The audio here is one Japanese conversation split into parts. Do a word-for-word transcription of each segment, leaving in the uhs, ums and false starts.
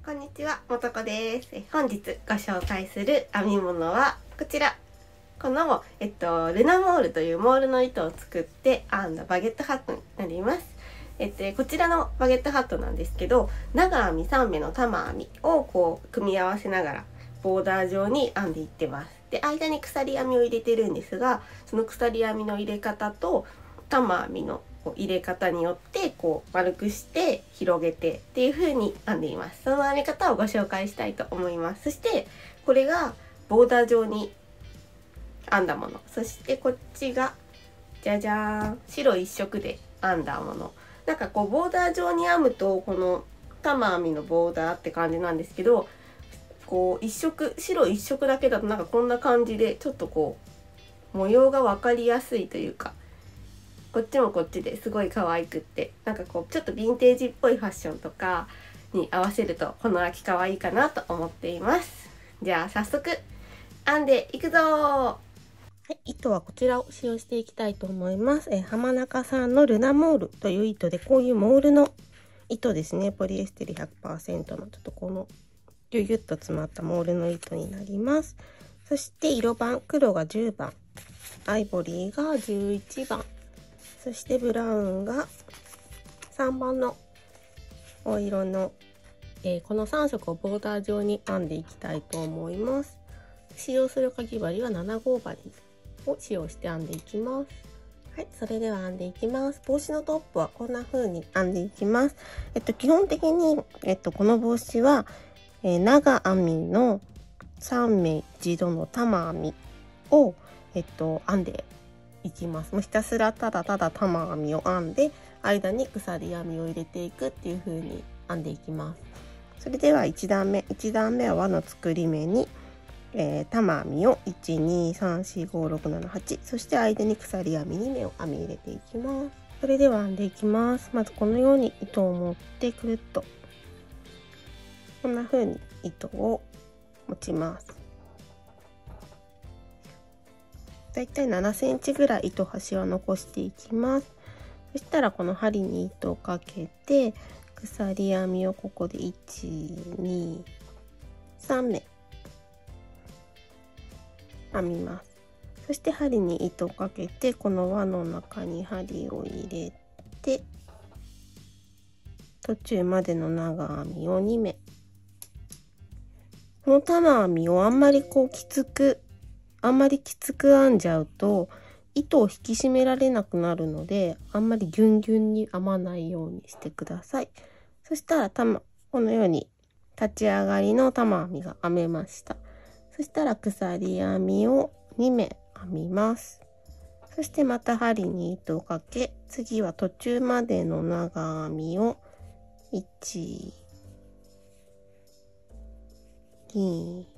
こんにちは、もとこです。え本日ご紹介する編み物はこちら。この、えっと、ルナモールというモールの糸を作って編んだバゲットハットになります。えっと、こちらのバゲットハットなんですけど、長編みさん目の玉編みをこう組み合わせながらボーダー状に編んでいってます。で、間に鎖編みを入れてるんですが、その鎖編みの入れ方と玉編みの入れ方によってこう丸くして広げてっていう風に編んでいます。その編み方をご紹介したいと思います。そしてこれがボーダー状に編んだもの、そしてこっちがじゃじゃーん、白一色で編んだもの。なんかこうボーダー状に編むとこの玉編みのボーダーって感じなんですけど、こう一色白一色だけだとなんかこんな感じでちょっとこう模様が分かりやすいというか、こっちもこっちですごい可愛くって、なんかこうちょっとヴィンテージっぽいファッションとかに合わせるとこの秋可愛いかなと思っています。じゃあ早速編んでいくぞー。はい、糸はこちらを使用していきたいと思います。え浜中さんのルナモールという糸で、こういうモールの糸ですね。ポリエステル ひゃくパーセント のちょっとこのギュギュッと詰まったモールの糸になります。そして色番、黒がじゅうばん、アイボリーがじゅういちばん、そしてブラウンがさんばんのお色の、えー、このさん色をボーダー状に編んでいきたいと思います。使用するかぎ針はなな号針を使用して編んでいきます。はい、それでは編んでいきます。帽子のトップはこんな風に編んでいきます。えっと、基本的に、えっと、この帽子は、えー、長編みのさん目一度の玉編みを、えっと、編んでいきます。もうひたすらただただ玉編みを編んで、間に鎖編みを入れていくっていう風に編んでいきます。それではいち段目、いち段目は輪の作り目に、えー、玉編みをいちにさんしごろくななはち、そして間に鎖編みに目を編み入れていきます。それでは編んでいきます。まずこのように糸を持ってくるっとこんな風に糸を持ちます。だいたいななセンチぐらい糸端は残していきます。そしたらこの針に糸をかけて、鎖編みをここでいち、に、さん目編みます。そして針に糸をかけて、この輪の中に針を入れて、途中までの長編みをに目。この玉編みをあんまりこうきつくあんまりきつく編んじゃうと糸を引き締められなくなるので、あんまりギュンギュンに編まないようにしてください。そしたら玉このように立ち上がりの玉編みが編めました。そしたら鎖編みをに目編みます。そしてまた針に糸をかけ、次は途中までの長編みをいち、に、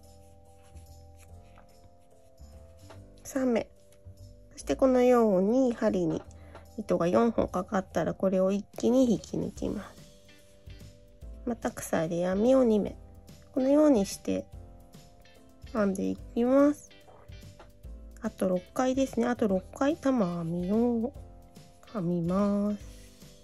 さん目。そしてこのように針に糸がよんほんかかったら、これを一気に引き抜きます。また鎖編みをに目。このようにして編んでいきます。あとろっかいですね。あとろっかい玉編みを編みます。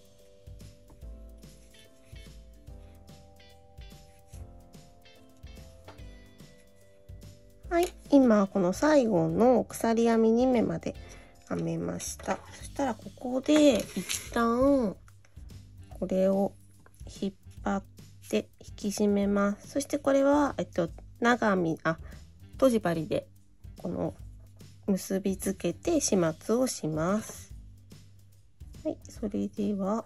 はい、今この最後の鎖編みに目まで編めました。そしたらここで一旦これを引っ張って引き締めます。そしてこれはえっと長編みあとじ針でこの結びつけて始末をします。はい、それでは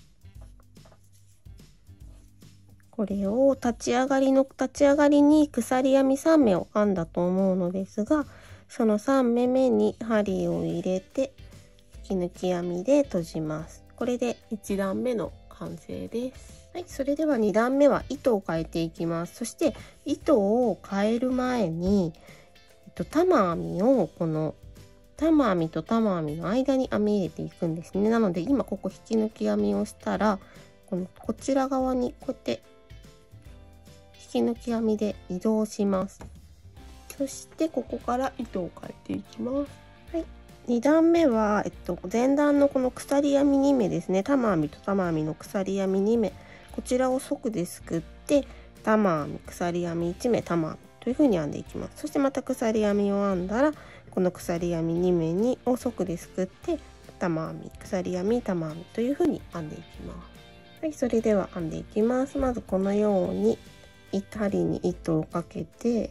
これを立ち上がりの立ち上がりに鎖編みさん目を編んだと思うのですが、そのさん目目に針を入れて引き抜き編みで閉じます。これでいち段目の完成です。はい、それではに段目は糸を変えていきます。そして糸を変える前に、えっと、玉編みをこの玉編みと玉編みの間に編み入れていくんですね。なので今ここ引き抜き編みをしたら、このこちら側にこうやって引き抜き編みで移動します。そしてここから糸を変えていきます。はい、に段目は、えっと、前段のこの鎖編みに目ですね。玉編みと玉編みの鎖編みに目、 こちらを側ですくって玉編み、鎖編みいち目、玉編みという風に編んでいきます。そしてまた鎖編みを編んだら、この鎖編みに目にを側ですくって玉編み、鎖編み、玉編みという風に編んでいきます。はい、それでは編んでいきます。まずこのように針に糸をかけて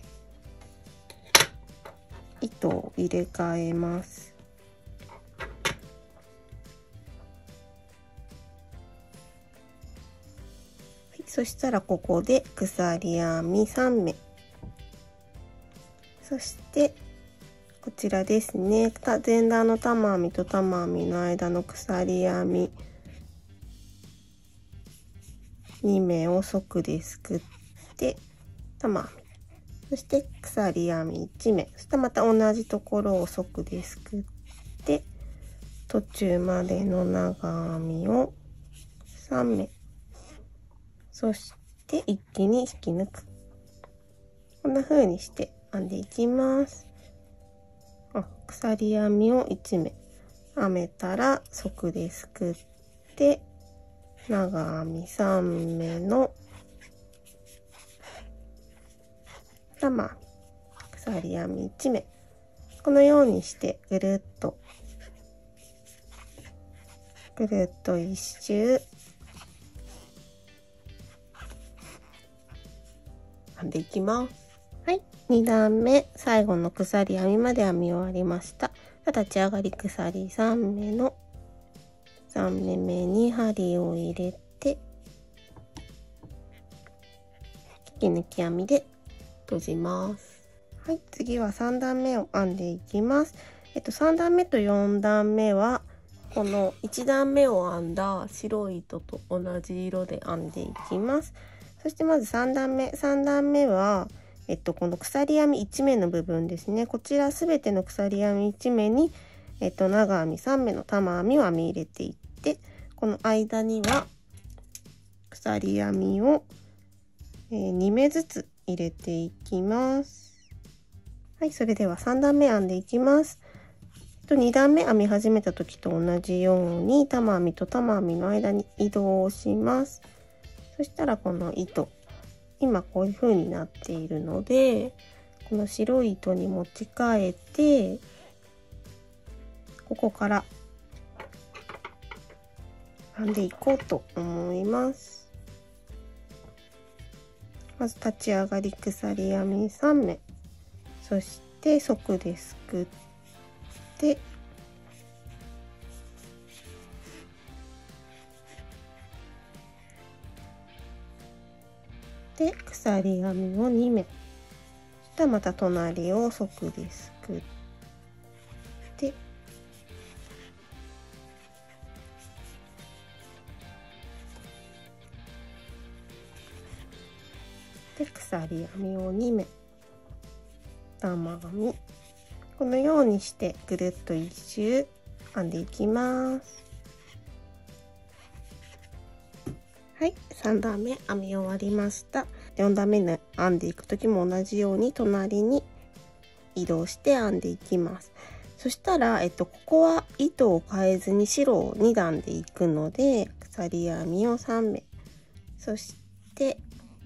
糸を入れ替えます。そしたらここで鎖編みさん目、そしてこちらですね、前段の玉編みと玉編みの間の鎖編みに目を側ですくって玉編み、そして鎖編みいち目、そしてまた同じところを側ですくって途中までの長編みをさん目、そして一気に引き抜く。こんな風にして編んでいきます。あ、鎖編みをいち目編めたら側ですくって長編みさん目の玉編み、鎖編みいち目、このようにしてぐるっとぐるっと一周編んでいきます。はい、に段目最後の鎖編みまで編み終わりました。立ち上がり鎖さん目のさん目目に針を入れて引き抜き編みで閉じます。はい、次はさん段目を編んでいきます。えっとさん段目とよん段目はこのいち段目を編んだ白い糸と同じ色で編んでいきます。そしてまずさん段目、さん段目はえっとこの鎖編みいち目の部分ですね。こちらすべての鎖編みいち目にえっと長編みさん目の玉編みを編み入れていって、この間には鎖編みをに目ずつ入れていきます。はい、それではさん段目編んでいきます。に段目編み始めた時と同じように玉編みと玉編みの間に移動します。そしたらこの糸、今こういう風になっているので、この白い糸に持ち替えてここから編んでいこうと思います。まず立ち上がり鎖編みさん目、そして側ですくってで鎖編みをに目、そしたらまた隣を側ですくってで鎖編みをに目、玉編み、このようにしてぐるっと一周編んでいきます。はい、さん段目編み終わりました。よん段目に編んでいく時も同じように隣に移動して編んでいきます。そしたら、えっと、ここは糸を変えずに白をに段でいくので、鎖編みをさん目、そして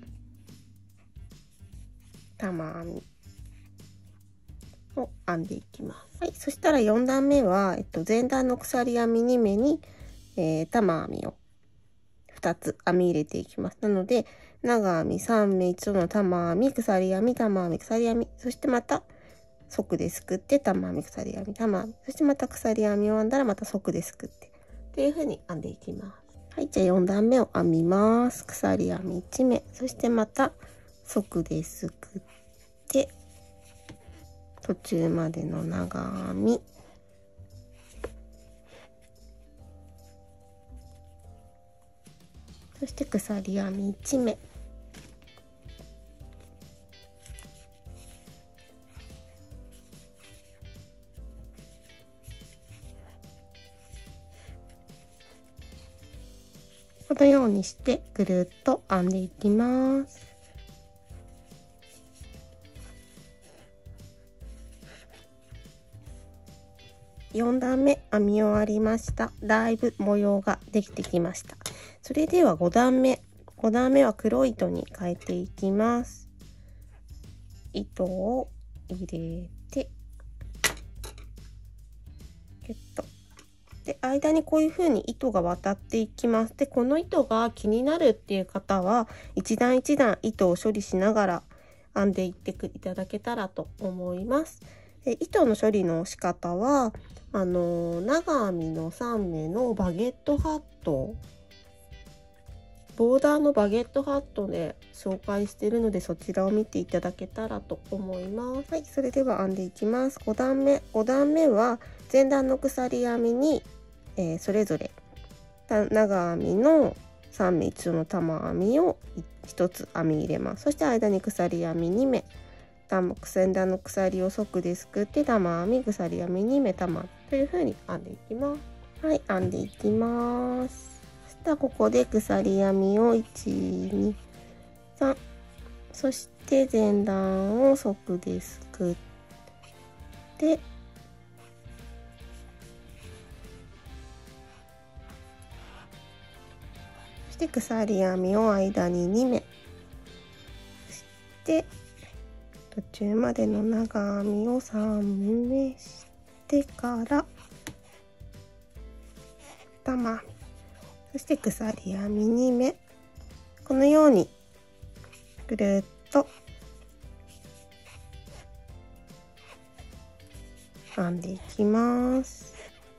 玉編みを編んでいきます。はい、そしたらよん段目は、えっと、前段の鎖編みに目に、えー、玉編みをふたつ編み入れていきます。なので長編みさん目一度の玉編み、鎖編み、玉編み、鎖編み、そしてまた側ですくって玉編み、鎖編み、玉編み、そしてまた鎖編みを編んだらまた側ですくってっていう風に編んでいきます。はい、じゃあよん段目を編みます。鎖編みいち目、そしてまた側ですくって途中までの長編み、そして鎖編みいち目、このようにしてぐるっと編んでいきます。よん段目編み終わりました。だいぶ模様ができてきました。それではご段目ご段目は黒い糸に変えていきます。糸を入れてキュッと。で、間にこういう風に糸が渡っていきます。で、この糸が気になるっていう方は、一段一段糸を処理しながら編んでいっていただけたらと思います。で、糸の処理の仕方は、あの、長編みのさん目のバゲットハット、ボーダーのバゲットハットで紹介しているので、そちらを見ていただけたらと思います。はい、それでは編んでいきます。ご段目。ご段目は前段の鎖編みに、えー、それぞれ長編みのさん目一緒の玉編みをひとつ編み入れます。そして間に鎖編みに目、前段の鎖を側ですくって玉編み、鎖編みに目、玉という風に編んでいきます。はい、編んでいきます。そしたらここで鎖編みをいち、に、さん、そして前段を側ですくってそして鎖編みを間にに目、そして途中までの長編みをさん目してから玉編み、そして鎖編みに目、このようにぐるっと編んでいきます。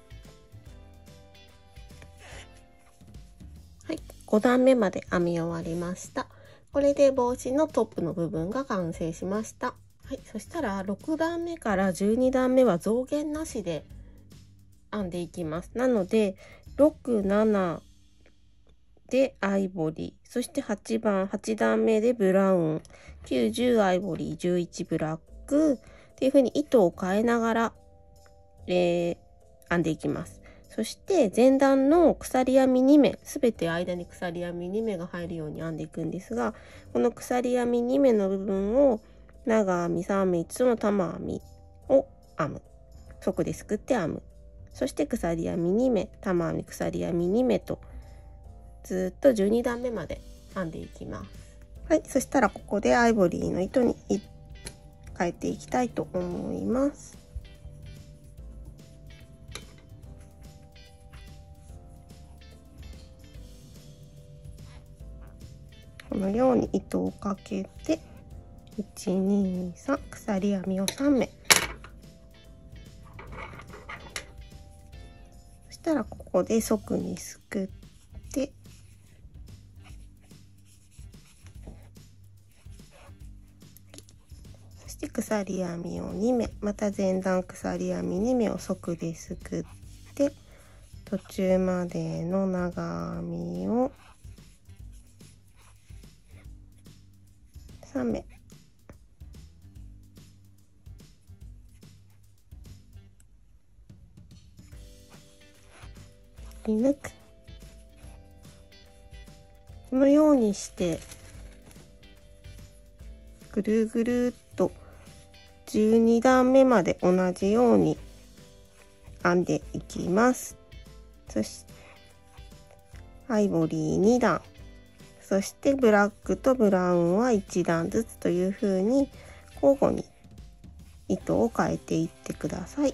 はい、ご段目まで編み終わりました。これで帽子のトップの部分が完成しました。はい、そしたらろく段目からじゅうに段目は増減なしで編んでいきます。なのでろく、ななでアイボリー、そしてはちばん、はち段目でブラウン、きゅう、じゅうアイボリー、じゅういちブラックっていう風に糸を変えながら、えー、編んでいきます。そして前段の鎖編みに目、すべて間に鎖編みに目が入るように編んでいくんですが、この鎖編みに目の部分を長編みさん目一緒の玉編みを編む。側ですくって編む。そして鎖編みに目、玉編み、鎖編みに目とずっとじゅうに段目まで編んでいきます。はい、そしたらここでアイボリーの糸に変えていきたいと思います。このように糸をかけていち、に、さん、鎖編みをさん目、そしたらここで側にすくってそして鎖編みをに目、また前段鎖編みに目を側ですくって途中までの長編みをさん目、引き抜く。このようにしてぐるぐるっとじゅうに段目まで同じように編んでいきます。そしてアイボリーに段、そしてブラックとブラウンはいち段ずつという風に交互に糸を変えていってください。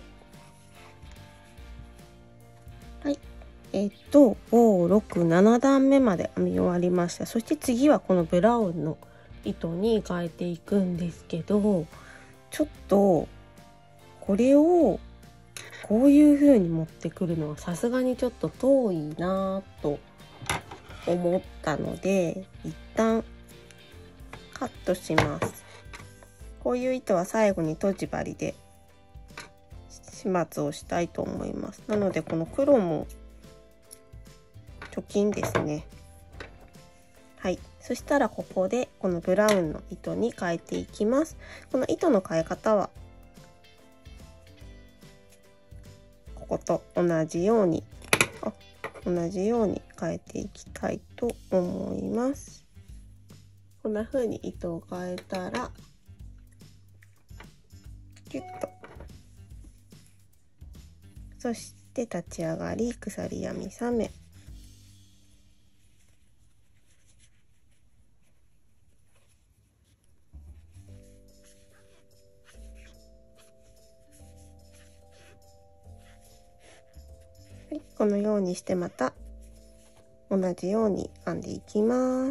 はい、えっとご、ろく、なな段目まで編み終わりました。そして次はこのブラウンの糸に変えていくんですけど、ちょっとこれをこういう風に持ってくるのはさすがにちょっと遠いなぁと思ったので一旦カットします。こういう糸は最後にとじ針で始末をしたいと思います。なのでこの黒も貯金ですね。はい、そしたらここでこのブラウンの糸に変えていきます。この糸の変え方はここと同じようにあ同じように変えていきたいと思います。こんな風に糸を変えたらキュッと、そして立ち上がり鎖編みさん目、 このようにしてまた同じように編んでいきます。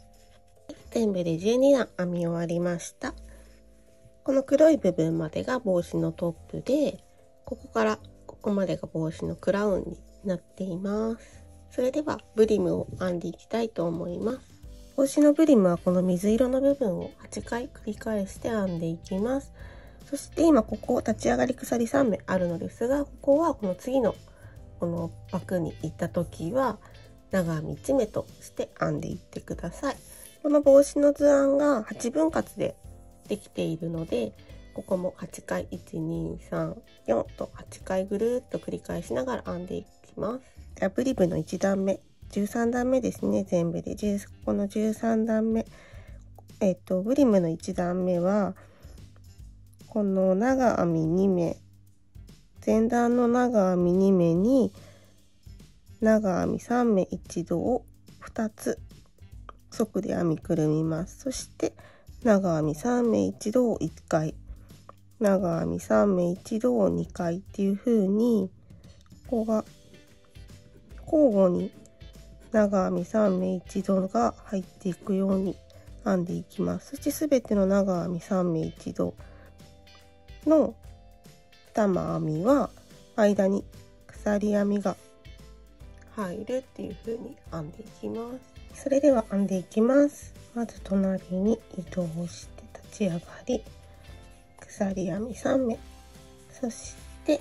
全部でじゅうにだん編み終わりました。この黒い部分までが帽子のトップで、ここからここまでが帽子のクラウンになっています。それではブリムを編んでいきたいと思います。帽子のブリムはこの水色の部分をはちかい繰り返して編んでいきます。そして今ここ立ち上がり鎖さんめいあるのですが、ここはこの次のこの枠に行った時は長編みいちめとして編んでいってください。この帽子の図案がはちぶん割でできているので、ここもはちかいいちにさんよんとはちかいぐるっと繰り返しながら編んでいきます。ではブリムのいちだんめ、じゅうさんだんめですね。全部でじゅうこのじゅうさんだんめ、えっとブリムのいちだんめはこの長編みにめ、前段の長編みにめに長編みさんめ一度をふたつ側で編みくるみます。そして長編みさんめ一度をいっかい、長編みさんめ一度をにかいっていう風に、ここが交互に長編みさんめ一度が入っていくように編んでいきます。そしてすべての長編みさんめ一度の玉編みは間に鎖編みが入るっていう風に編んでいきます。それでは編んでいきます。まず隣に移動して立ち上がり、鎖編みさんめ、そして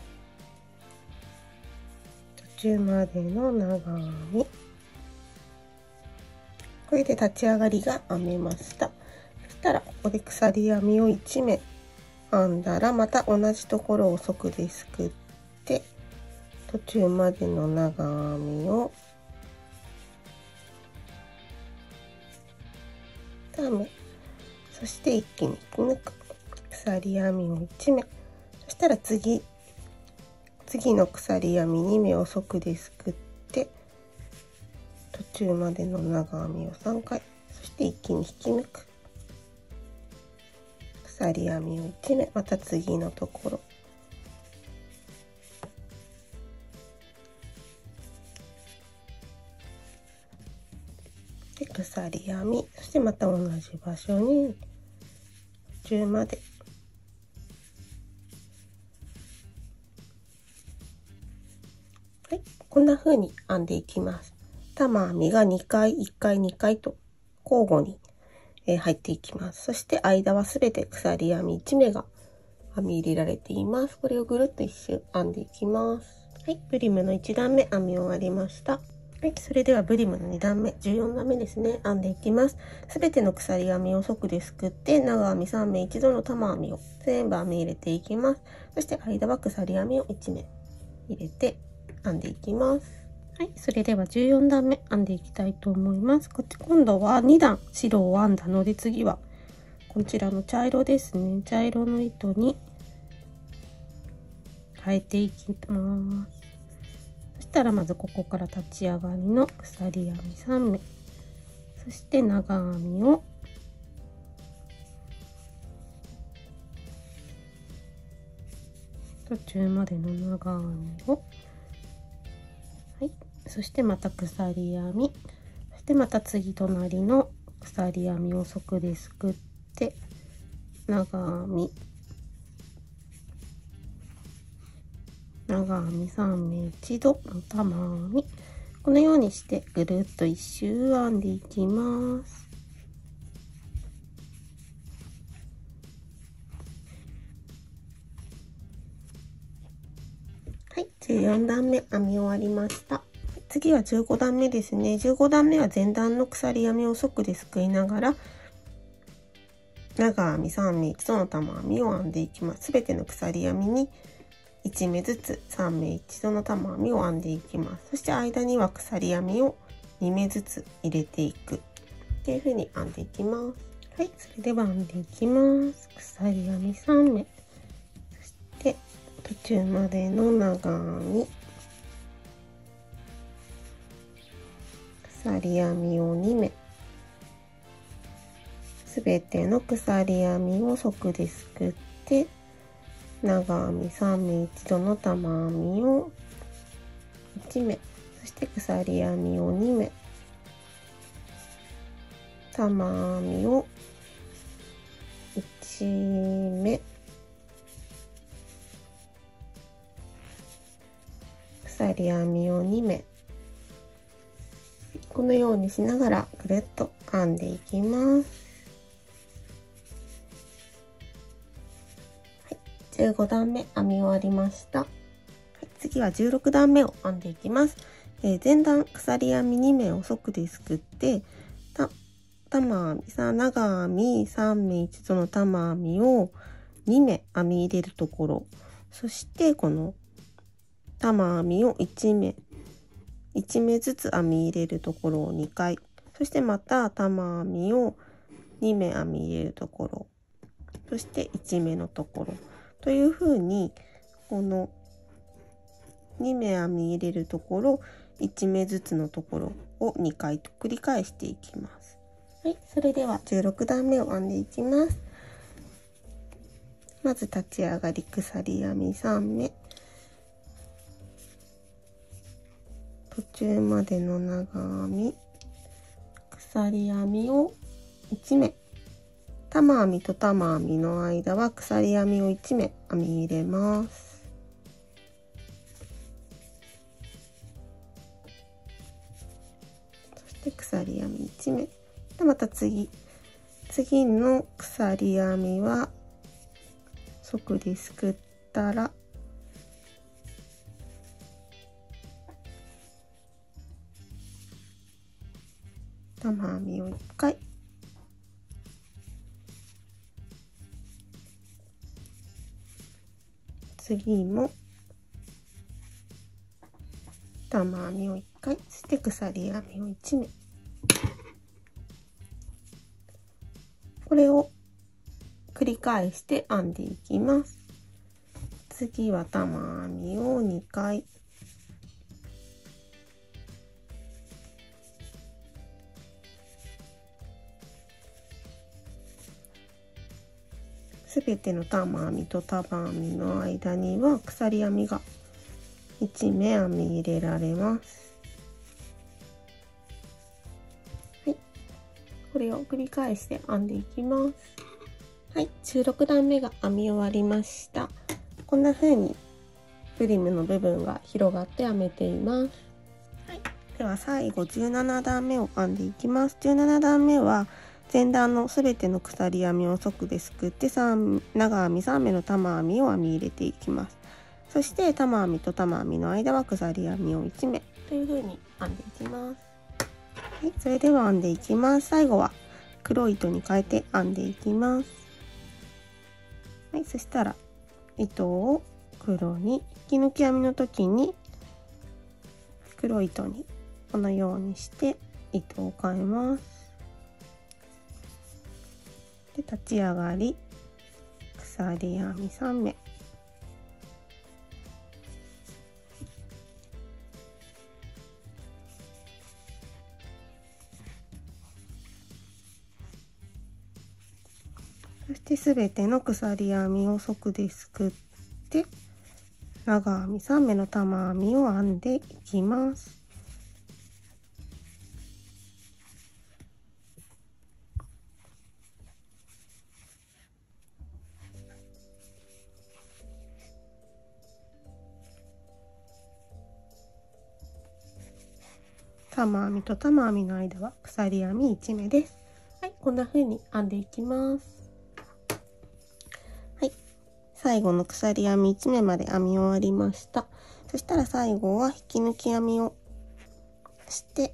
途中までの長編み、これで立ち上がりが編めました。そしたらここで鎖編みをいちめ編んだら、また同じところを側ですくって途中までの長編みをにめ、そして一気に引き抜く、鎖編みをいちめ、そしたら次次の鎖編みにめを側ですくって途中までの長編みをさんかい、そして一気に引き抜く、鎖編みをいちめ、また次のところ、で鎖編み、そしてまた同じ場所に途中まではい、こんな風に編んでいきます。玉編みがにかいいっかいにかいと交互に入っていきます。そして間はすべて鎖編みいちめが編み入れられています。これをぐるっと一周編んでいきます。はい、ブリムのいちだんめ編み終わりました。はい、それではブリムのにだんめ、じゅうよんだんめですね、編んでいきます。すべての鎖編みを側ですくって長編みさんめ一度の玉編みを全部編み入れていきます。そして間は鎖編みをいちめ入れて編んでいきます。はい、それではじゅうよんだんめ編んでいきたいと思います。こっち今度はにだん白を編んだので、次はこちらの茶色ですね。茶色の糸に変えていきます。そしたらまずここから立ち上がりの鎖編みさんめ、そして長編みを途中までの長編みを、はい、そしてまた鎖編み、そしてまた次隣の鎖編みを側ですくって長編み、長編みさんめ一度の玉編み、このようにしてぐるっと一周編んでいきます。はい、じゅうよんだんめ編み終わりました。次はじゅうごだんめですね。じゅうごだんめは前段の鎖編みを側ですくいながら長編みさんめ一度の玉編みを編んでいきます。すべての鎖編みにいちめずつさんめ一度の玉編みを編んでいきます。そして間には鎖編みをにめずつ入れていくっていう風に編んでいきます。はい、それでは編んでいきます。鎖編みさんめ、そして途中までの長編み、鎖編みをにめ、すべての鎖編みを側ですくって長編みさんめ一度の玉編みをいちめ、 そして鎖編みをにめ、玉編みをいちめ、鎖編みをにめ、このようにしながらぐるっと編んでいきます。はい、じゅうごだんめ編み終わりました。はい、次はじゅうろくだんめを編んでいきます。えー、前段鎖編みにめを即ですくって、た玉編みさ長編みさんめ一度の玉編みをにめ編み入れるところ、そしてこの玉編みをいちめいちめずつ編み入れるところをにかい、そしてまた玉編みをにめ編み入れるところ、そしていちめのところというふうに、このにめ編み入れるところいちめずつのところをにかいと繰り返していきます。はい、それではじゅうろくだんめを編んでいきます。まず立ち上がり鎖編みさんめ、途中までの長編み、鎖編みをいちめ、玉編みと玉編みの間は鎖編みをいちめ編み入れます。そして鎖編みいちめで、また次次の鎖編みは即ですくったら玉編みをいっかい、次も玉編みをいっかい、そして鎖編みをいちめ、これを繰り返して編んでいきます。次は玉編みをにかい、すべての玉編みと玉編みの間には鎖編みがいちめ編み入れられます。はい、これを繰り返して編んでいきます。はい、じゅうろくだんめが編み終わりました。こんな風にブリムの部分が広がって編めています。はい、では最後じゅうななだんめを編んでいきます。じゅうななだんめは前段のすべての鎖編みを即ですくってさん長編みさんめの玉編みを編み入れていきます。そして玉編みと玉編みの間は鎖編みをいちめという風に編んでいきます。はい、それでは編んでいきます。最後は黒い糸に変えて編んでいきます。はい、そしたら糸を黒に引き抜き編みの時に黒い糸にこのようにして糸を変えます。で、立ち上がり鎖編みさんめ、そしてすべての鎖編みを即ですくって長編みさんめの玉編みを編んでいきます。玉編みと玉編みの間は鎖編みいちめです。はい、こんな風に編んでいきます。はい、最後の鎖編みいちめまで編み終わりました。そしたら最後は引き抜き編みをして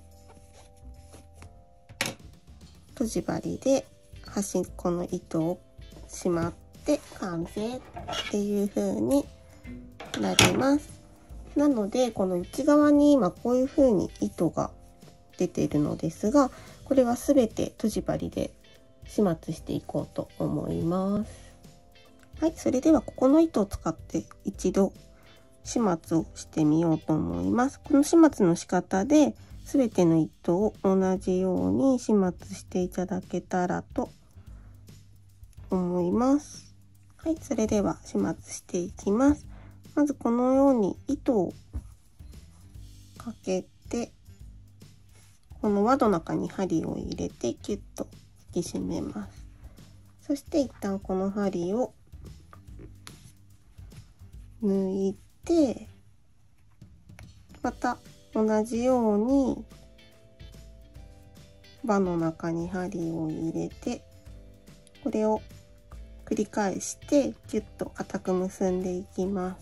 とじ針で端っこの糸をしまって完成っていう風になります。なのでこの内側に今こういう風に糸が出ているのですが、これはすべてとじ針で始末していこうと思います。はい、それではここの糸を使って一度始末をしてみようと思います。この始末の仕方で全ての糸を同じように始末していただけたらと思います。はい、それでは始末していきます。まずこのように糸をかけて、この輪の中に針を入れてキュッと引き締めます。そして一旦この針を抜いて、また同じように輪の中に針を入れて、これを繰り返してギュッと固く結んでいきます。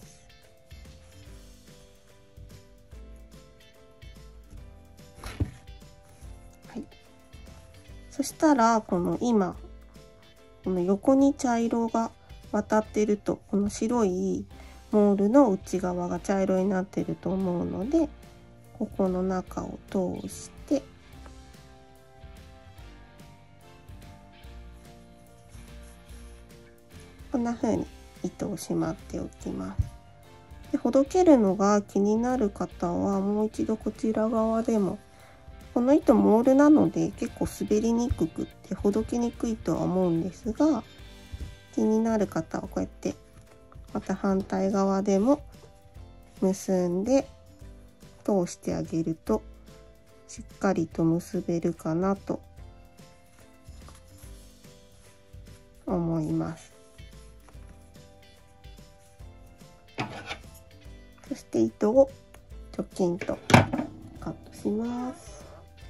はい、そしたらこの今この横に茶色が渡ってると、この白いモールの内側が茶色になってると思うので、ここの中を通してこんな風に糸をしまっておきます。で、ほどけるのが気になる方はもう一度こちら側でも、この糸モールなので結構滑りにくくってほどけにくいとは思うんですが、気になる方はこうやってまた反対側でも結んで通してあげるとしっかりと結べるかなと思います。そして糸をチョキンとカットします。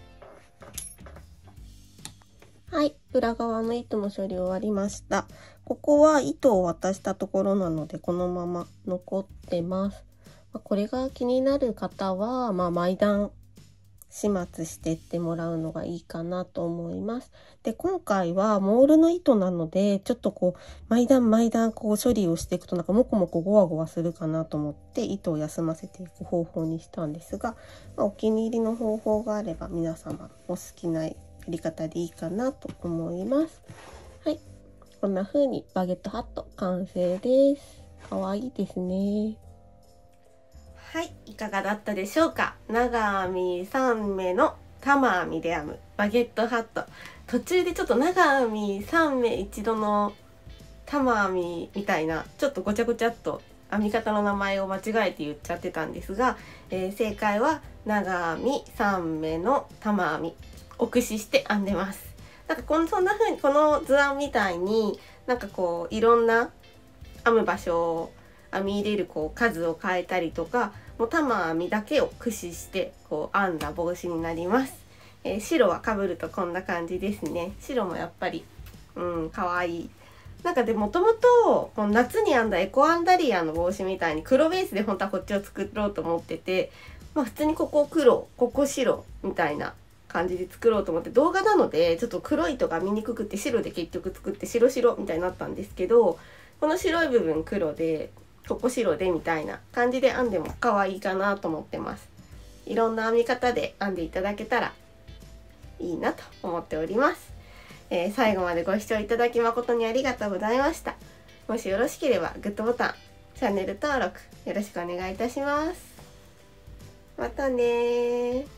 はい、裏側の糸の処理終わりました。ここは糸を渡したところなのでこのまま残ってます。これが気になる方は、まあ、毎段始末してってもらうのがいいかなと思います。で、今回はモールの糸なので、ちょっとこう、毎段毎段こう処理をしていくとなんかモコモコゴワゴワするかなと思って糸を休ませていく方法にしたんですが、まあ、お気に入りの方法があれば皆様お好きなやり方でいいかなと思います。はい。こんな風にバゲットハット完成です。かわいいですね。はい、いかがだったでしょうか。長編みさん目の玉編みで編むバゲットハット。途中でちょっと長編みさん目一度の玉編みみたいなちょっとごちゃごちゃっと編み方の名前を間違えて言っちゃってたんですが、えー、正解は長編みさん目の玉編みを駆使して編んでます。なんかこんそんな風にこの図案みたいになんかこういろんな編む場所を編み入れるこう数を変えたりとか、もう玉編みだけを駆使してこう編んだ帽子になります。えー、白はかぶるとこんな感じですね。白もやっぱりうん可愛い。なんかでもともと夏に編んだエコアンダリアの帽子みたいに黒ベースで本当はこっちを作ろうと思ってて、まあ普通にここ黒ここ白みたいな感じで作ろうと思って、動画なのでちょっと黒い糸が見にくくて白で結局作って白白みたいになったんですけど、この白い部分黒でここ白でみたいな感じで編んでも可愛いかなと思ってます。いろんな編み方で編んでいただけたらいいなと思っております。えー、最後までご視聴いただき誠にありがとうございました。もしよろしければグッドボタン、チャンネル登録よろしくお願いいたします。またねー。